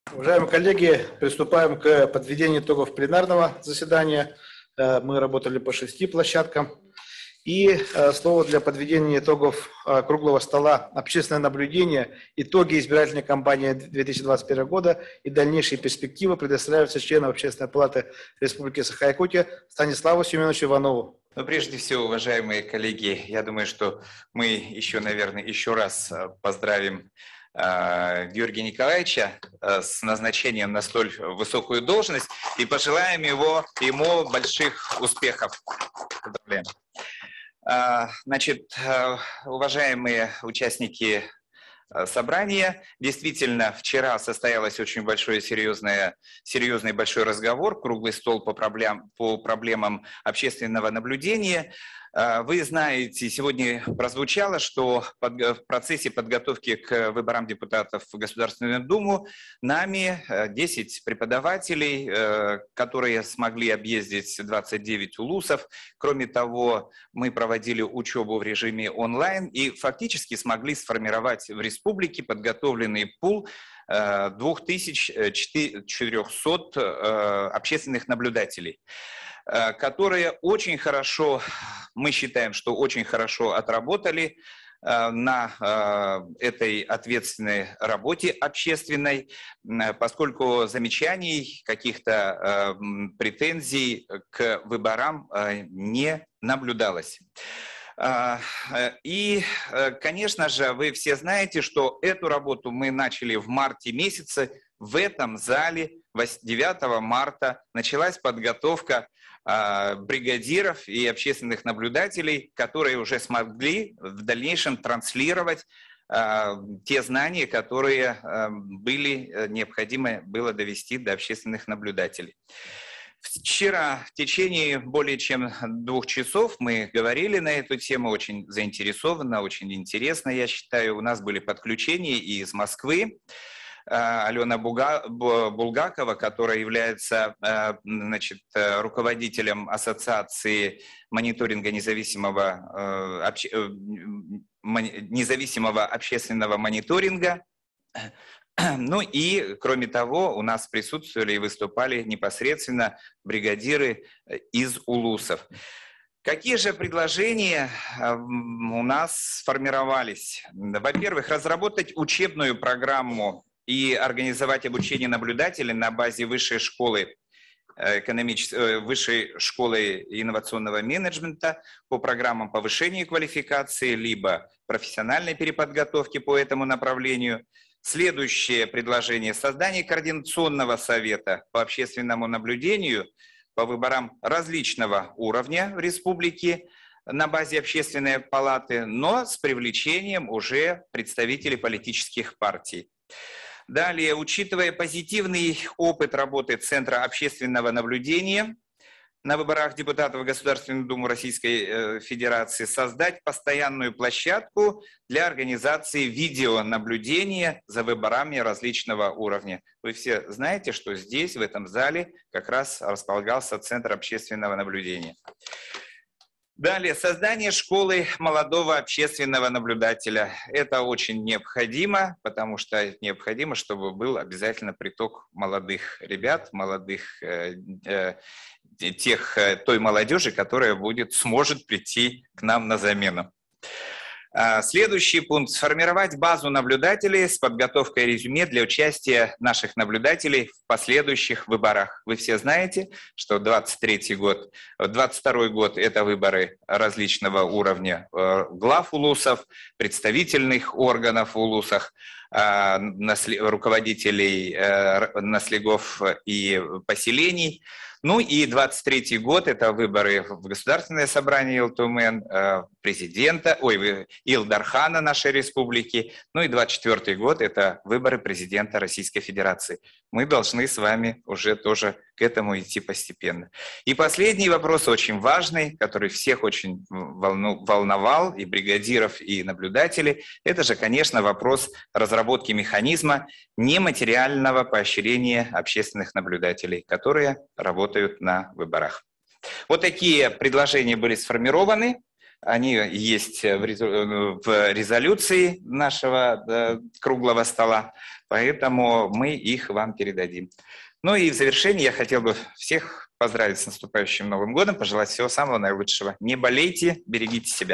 Уважаемые коллеги, приступаем к подведению итогов пленарного заседания. Мы работали по 6 площадкам. И слово для подведения итогов круглого стола «Общественное наблюдение. Итоги избирательной кампании 2021 года и дальнейшие перспективы» предоставляются членам Общественной палаты Республики Саха-Якутия Станиславу Семеновичу Иванову. Но прежде всего, уважаемые коллеги, я думаю, что мы еще, наверное, еще раз поздравим Георгия Николаевича с назначением на столь высокую должность и пожелаем ему больших успехов. Поздравляем. Значит, уважаемые участники собрания, действительно, вчера состоялось очень серьезный большой разговор, круглый стол по проблемам общественного наблюдения. Вы знаете, сегодня прозвучало, что в процессе подготовки к выборам депутатов в Государственную Думу нами 10 преподавателей, которые смогли объездить 29 улусов. Кроме того, мы проводили учебу в режиме онлайн и фактически смогли сформировать в республике подготовленный пул 2400 общественных наблюдателей, которые очень хорошо, мы считаем, что очень хорошо отработали на этой ответственной работе общественной, поскольку замечаний, каких-то претензий к выборам не наблюдалось. И, конечно же, вы все знаете, что эту работу мы начали в марте месяце. В этом зале 9 марта началась подготовка бригадиров и общественных наблюдателей, которые уже смогли в дальнейшем транслировать те знания, которые были необходимо было довести до общественных наблюдателей. Вчера в течение более чем 2 часов мы говорили на эту тему, очень заинтересованно, очень интересно, я считаю. У нас были подключения и из Москвы. Алена Булгакова, которая является руководителем Ассоциации мониторинга независимого общественного мониторинга. Ну и, кроме того, у нас присутствовали и выступали непосредственно бригадиры из улусов. Какие же предложения у нас сформировались? Во-первых, разработать учебную программу и организовать обучение наблюдателей на базе высшей школы инновационного менеджмента по программам повышения квалификации, либо профессиональной переподготовки по этому направлению. Следующее предложение – создание координационного совета по общественному наблюдению по выборам различного уровня в республике на базе общественной палаты, но с привлечением уже представителей политических партий. Далее, учитывая позитивный опыт работы Центра общественного наблюдения на выборах депутатов в Государственную Думу Российской Федерации, создать постоянную площадку для организации видеонаблюдения за выборами различного уровня. Вы все знаете, что здесь, в этом зале, как раз располагался Центр общественного наблюдения. Далее, создание школы молодого общественного наблюдателя. Это очень необходимо, потому что необходимо, чтобы был обязательно приток молодых ребят, той молодежи, которая сможет прийти к нам на замену. Следующий пункт – сформировать базу наблюдателей с подготовкой резюме для участия наших наблюдателей в последующих выборах. Вы все знаете, что 2022 год – это выборы различного уровня глав улусов, представительных органов в улусах, руководителей наследов и поселений. Ну и 23-й год – это выборы в Государственное собрание Илтумен, Илдархана нашей республики. Ну и 24-й год – это выборы президента Российской Федерации. Мы должны с вами уже тоже к этому идти постепенно. И последний вопрос, очень важный, который всех очень волновал, и бригадиров, и наблюдателей, это же, конечно, вопрос разработки механизма нематериального поощрения общественных наблюдателей, которые работают на выборах. Вот такие предложения были сформированы. Они есть в резолюции нашего круглого стола, поэтому мы их вам передадим. Ну и в завершение я хотел бы всех поздравить с наступающим Новым годом, пожелать всего самого наилучшего. Не болейте, берегите себя.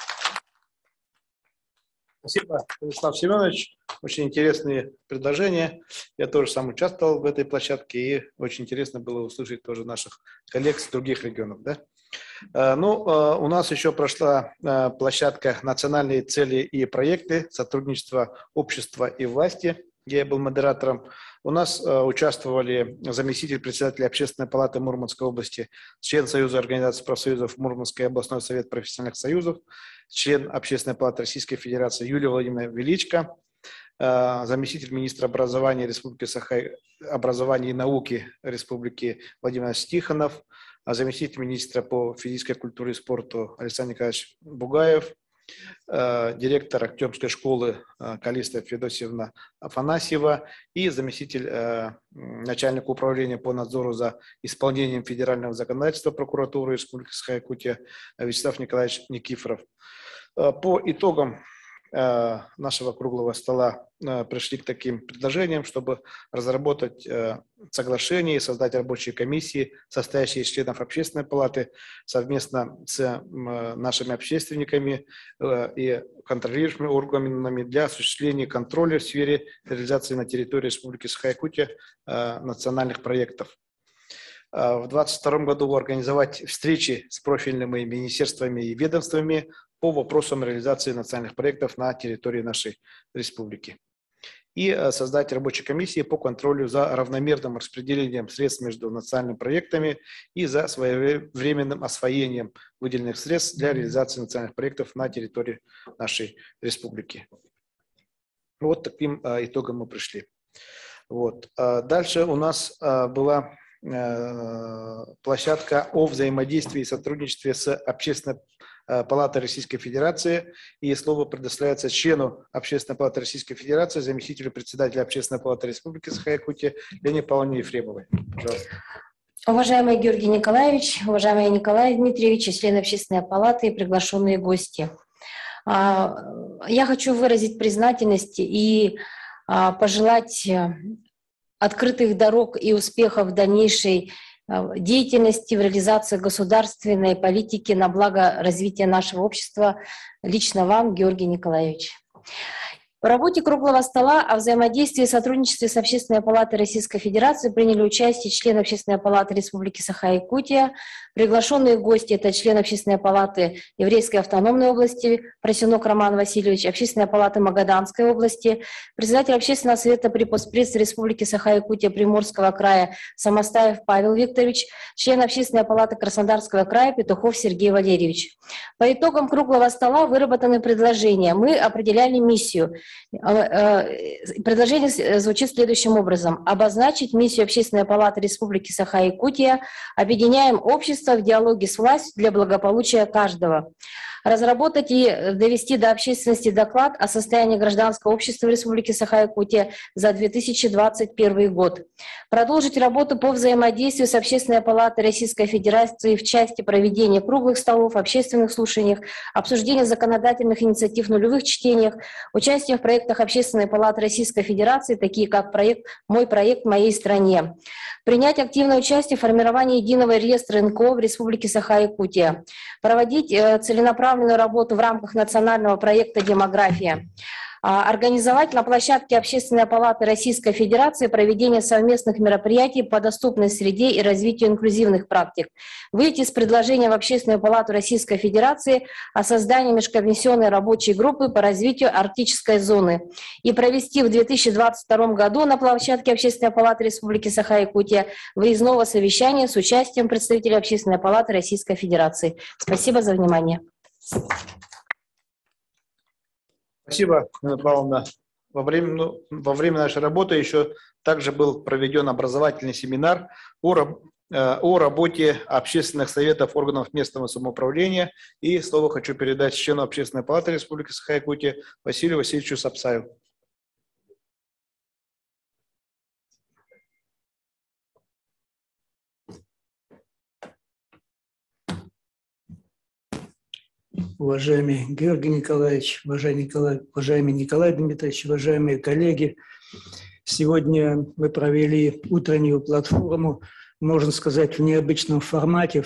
Спасибо, Владислав Семенович. Очень интересные предложения. Я тоже сам участвовал в этой площадке, и очень интересно было услышать тоже наших коллег с других регионов. Да? У нас еще прошла площадка «Национальные цели и проекты. Сотрудничество общества и власти», где я был модератором. У нас участвовали заместитель председателя Общественной палаты Мурманской области, член Союза организаций профсоюзов Мурманский областной совет профессиональных союзов, член Общественной палаты Российской Федерации Юлия Владимировна Величко, заместитель министра образования Республики Саха, образования и науки Республики Владимир Тихонов, заместитель министра по физической культуре и спорту Александр Николаевич Бугаев, директор Актемской школы Калиста Федосьевна Афанасьева и заместитель начальника управления по надзору за исполнением федерального законодательства прокуратуры Республики Саха-Якутия Вячеслав Николаевич Никифоров. По итогам нашего круглого стола пришли к таким предложениям, чтобы разработать соглашение и создать рабочие комиссии, состоящие из членов Общественной палаты, совместно с нашими общественниками и контролирующими органами для осуществления контроля в сфере реализации на территории Республики Саха-Якутия национальных проектов. В 2022 году организовать встречи с профильными министерствами и ведомствами по вопросам реализации национальных проектов на территории нашей республики. И создать рабочие комиссии по контролю за равномерным распределением средств между национальными проектами и за своевременным освоением выделенных средств для реализации национальных проектов на территории нашей республики. Вот таким итогом мы пришли. Вот. Дальше у нас была площадка о взаимодействии и сотрудничестве с Общественной палатой Российской Федерации. И слово предоставляется члену Общественной палаты Российской Федерации, заместителю председателя Общественной палаты Республики Саха-Якутия Лене Павловне Ефремовой. Пожалуйста. Уважаемый Георгий Николаевич, уважаемый Николай Дмитриевич, члены Общественной палаты и приглашенные гости. Я хочу выразить признательность и пожелать открытых дорог и успехов в дальнейшей деятельности в реализации государственной политики на благо развития нашего общества. Лично вам, Георгий Николаевич. В работе круглого стола о взаимодействии и сотрудничестве с Общественной палатой Российской Федерации приняли участие члены Общественной палаты Республики Саха-Якутия, приглашенные гости — это член Общественной палаты Еврейской автономной области Просенок Роман Васильевич, Общественной палаты Магаданской области, председатель Общественного совета при Постпредстве Республики Саха-Якутия Приморского края Самостаев Павел Викторович, член Общественной палаты Краснодарского края Петухов Сергей Валерьевич. По итогам круглого стола выработаны предложения. Мы определяли миссию. Предложение звучит следующим образом. Обозначить миссию Общественной палаты Республики Саха-Якутия. Объединяем общество в диалоге с властью для благополучия каждого. Разработать и довести до общественности доклад о состоянии гражданского общества в Республике Саха-Якутия за 2021 год. Продолжить работу по взаимодействию с Общественной палатой Российской Федерации в части проведения круглых столов, общественных слушаний, обсуждения законодательных инициатив в нулевых чтениях, участие в проектах Общественной палаты Российской Федерации, такие как проект «Мой проект в моей стране». Принять активное участие в формировании единого реестра НКО в Республике Саха-Якутия. Проводить целенаправленную работу в рамках национального проекта «Демография». Организовать на площадке Общественной палаты Российской Федерации проведение совместных мероприятий по доступной среде и развитию инклюзивных практик. Выйти с предложением в Общественную палату Российской Федерации о создании межкомиссионной рабочей группы по развитию арктической зоны и провести в 2022 году на площадке Общественной палаты Республики Саха-Якутия выездного совещания с участием представителей Общественной палаты Российской Федерации. Спасибо за внимание. Спасибо, Нина Павловна. Во время нашей работы еще также был проведен образовательный семинар о работе общественных советов органов местного самоуправления. И слово хочу передать члену Общественной палаты Республики Саха-Якутия Василию Васильевичу Сапсаеву. уважаемый Георгий Николаевич, уважаемый Николай Дмитриевич, уважаемые коллеги. Сегодня мы провели утреннюю платформу, можно сказать, в необычном формате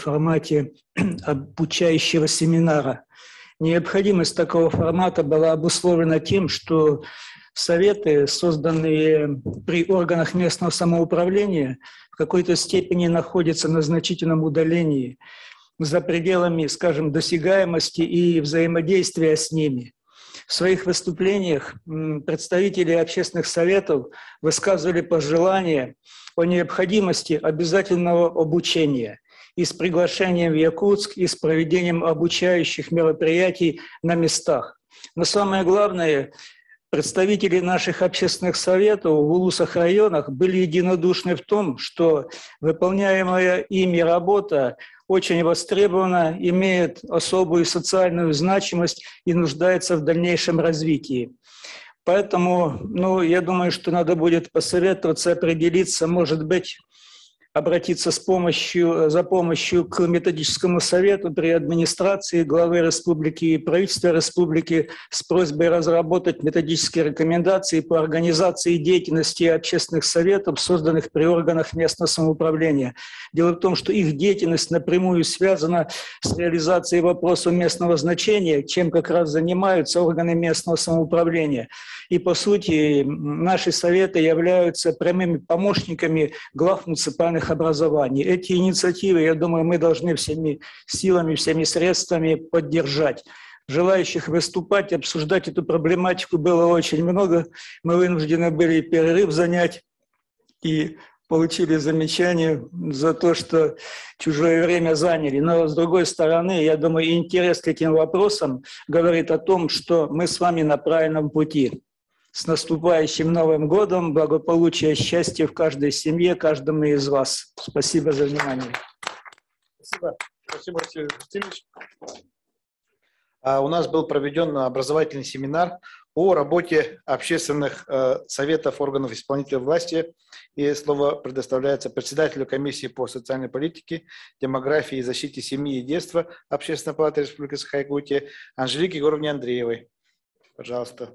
обучающего семинара. Необходимость такого формата была обусловлена тем, что советы, созданные при органах местного самоуправления, в какой-то степени находятся на значительном удалении, за пределами, скажем, досягаемости и взаимодействия с ними. В своих выступлениях представители общественных советов высказывали пожелания о необходимости обязательного обучения и с приглашением в Якутск, и с проведением обучающих мероприятий на местах. Но самое главное, представители наших общественных советов в улусах районах были единодушны в том, что выполняемая ими работа очень востребована, имеет особую социальную значимость и нуждается в дальнейшем развитии. Поэтому, я думаю, что надо будет посоветоваться, определиться, может быть, обратиться за помощью к методическому совету при администрации главы республики и правительства республики с просьбой разработать методические рекомендации по организации деятельности общественных советов, созданных при органах местного самоуправления. Дело в том, что их деятельность напрямую связана с реализацией вопросов местного значения, чем как раз занимаются органы местного самоуправления. И, по сути, наши советы являются прямыми помощниками глав муниципальных образований. Эти инициативы, я думаю, мы должны всеми силами, всеми средствами поддержать. Желающих выступать, обсуждать эту проблематику было очень много. Мы вынуждены были перерыв занять и получили замечание за то, что чужое время заняли. Но, с другой стороны, я думаю, интерес к этим вопросам говорит о том, что мы с вами на правильном пути. С наступающим Новым годом, благополучия, счастья в каждой семье, каждому из вас. Спасибо за внимание. Спасибо, Василий Васильевич. У нас был проведен образовательный семинар о работе общественных советов органов исполнительной власти. И слово предоставляется председателю комиссии по социальной политике, демографии и защите семьи и детства Общественной палаты Республики Саха-Якутия Анжелике Егоровне Андреевой. Пожалуйста.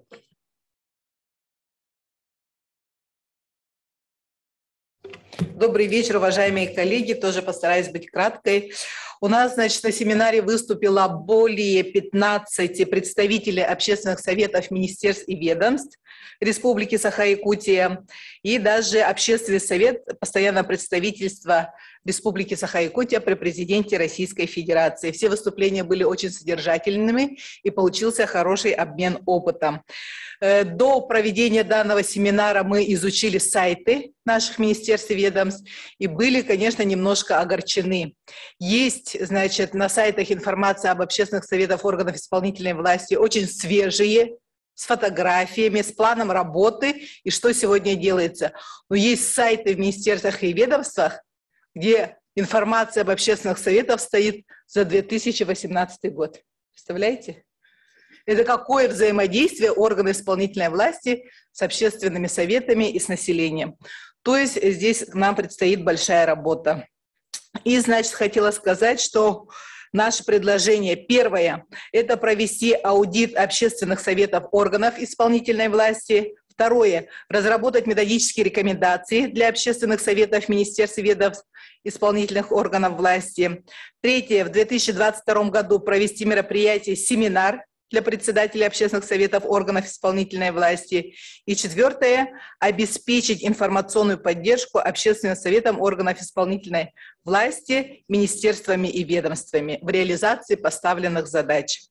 Добрый вечер, уважаемые коллеги. Тоже постараюсь быть краткой. У нас, на семинаре выступило более 15 представителей общественных советов, министерств и ведомств Республики Саха-Якутия и даже общественный совет, постоянное представительство Республики Саха-Якутия при президенте Российской Федерации. Все выступления были очень содержательными и получился хороший обмен опытом. До проведения данного семинара мы изучили сайты наших министерств и ведомств и были, конечно, немножко огорчены. Есть, на сайтах информация об общественных советах органов исполнительной власти очень свежие, с фотографиями, с планом работы и что сегодня делается. Но есть сайты в министерствах и ведомствах, где информация об общественных советах стоит за 2018 год. Представляете? Это какое взаимодействие органов исполнительной власти с общественными советами и с населением. То есть здесь нам предстоит большая работа. И, хотела сказать, что наше предложение, первое, это провести аудит общественных советов органов исполнительной власти. Второе, разработать методические рекомендации для общественных советов, министерств и ведомств исполнительных органов власти. Третье, в 2022 году провести мероприятие, семинар для председателей общественных советов органов исполнительной власти. И четвертое, обеспечить информационную поддержку общественным советам органов исполнительной власти, министерствами и ведомствами в реализации поставленных задач.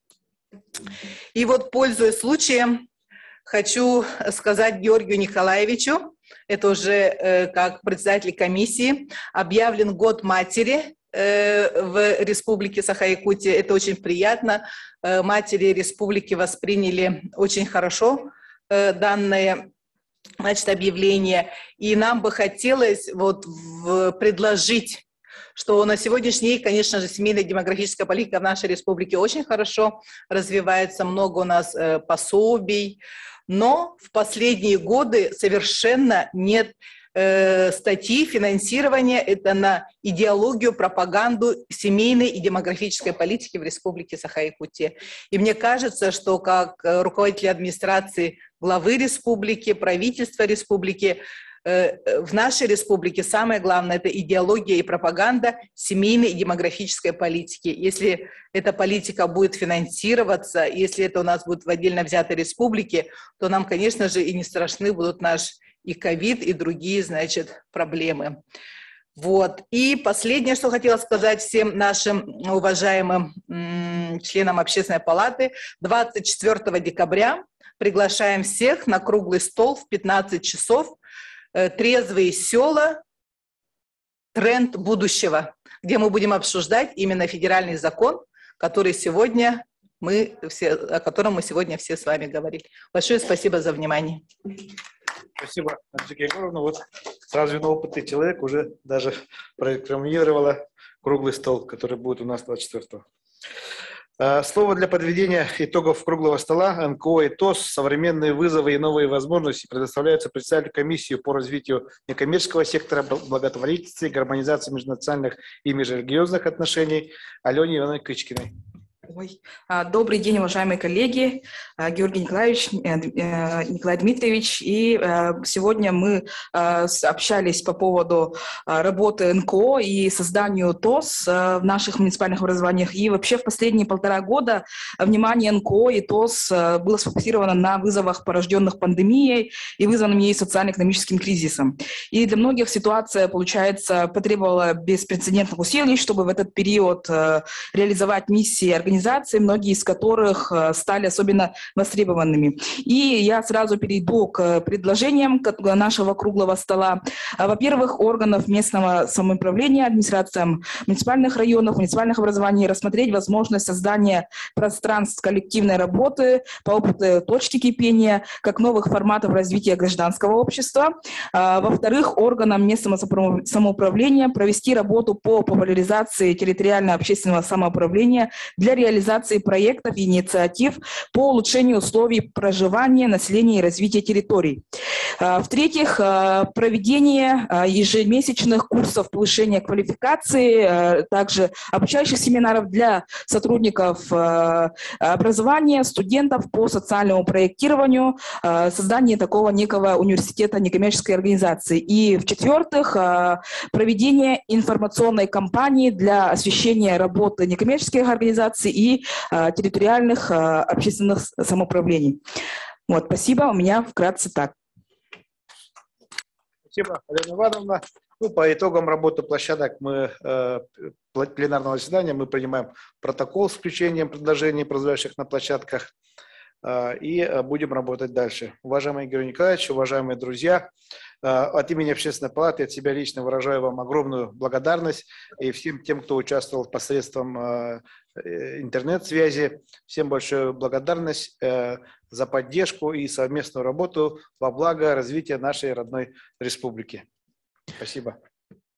И пользуясь случаем, хочу сказать Георгию Николаевичу, это уже как председатель комиссии, объявлен год матери в Республике Саха-Якутия. Это очень приятно. Матери республики восприняли очень хорошо данное объявление. И нам бы хотелось предложить, что на сегодняшний день, конечно же, семейная демографическая политика в нашей республике очень хорошо развивается, много у нас пособий, но в последние годы совершенно нет статьи финансирования это на идеологию, пропаганду семейной и демографической политики в Республике Саха-Якутия. И мне кажется, что как руководитель администрации главы республики, правительства республики, в нашей республике самое главное – это идеология и пропаганда семейной и демографической политики. Если эта политика будет финансироваться, если это у нас будет в отдельно взятой республике, то нам, конечно же, и не страшны будут наш и ковид, и другие, значит, проблемы. Вот. И последнее, что хотела сказать всем нашим уважаемым членам Общественной палаты. 24 декабря приглашаем всех на круглый стол в 15 часов «Трезвые села. Тренд будущего», где мы будем обсуждать именно федеральный закон, который сегодня о котором мы сегодня все с вами говорили. Большое спасибо за внимание. Спасибо, Анжелика Егоровна. Вот сразу на опытный человек уже даже прорекламировала круглый стол, который будет у нас 24-го. Слово для подведения итогов круглого стола НКО и ТОС «Современные вызовы и новые возможности» предоставляются председателю комиссии по развитию некоммерческого сектора, благотворительности, гармонизации межнациональных и межрелигиозных отношений Алене Ивановне Кычкиной. Добрый день, уважаемые коллеги, Георгий Николаевич, Николай Дмитриевич. И сегодня мы общались по поводу работы НКО и созданию ТОС в наших муниципальных образованиях. И вообще в последние 1,5 года внимание НКО и ТОС было сфокусировано на вызовах, порожденных пандемией и вызванным ей социально-экономическим кризисом. И для многих ситуация, получается, потребовала беспрецедентных усилий, чтобы в этот период реализовать миссии организации, многие из которых стали особенно востребованными. И я сразу перейду к предложениям нашего круглого стола. Во-первых, органов местного самоуправления, администрациям муниципальных районов, муниципальных образований рассмотреть возможность создания пространств коллективной работы по опыту точки кипения, как новых форматов развития гражданского общества. Во-вторых, органам местного самоуправления провести работу по популяризации территориально-общественного самоуправления для реализации проектов и инициатив по улучшению условий проживания населения и развития территорий. В-третьих, проведение ежемесячных курсов повышения квалификации, также обучающих семинаров для сотрудников образования, студентов по социальному проектированию, создание такого некого университета некоммерческой организации. И в-четвертых, проведение информационной кампании для освещения работы некоммерческих организаций и территориальных общественных самоуправлений. Вот, спасибо, у меня вкратце так. Спасибо, Алена Ивановна. По итогам работы площадок пленарного заседания мы принимаем протокол с включением предложений, прозвучавших на площадках, и будем работать дальше. Уважаемый Георгий Николаевич, уважаемые друзья, от имени Общественной палаты, от себя лично выражаю вам огромную благодарность и всем тем, кто участвовал посредством интернет-связи. Всем большую благодарность за поддержку и совместную работу во благо развития нашей родной республики. Спасибо.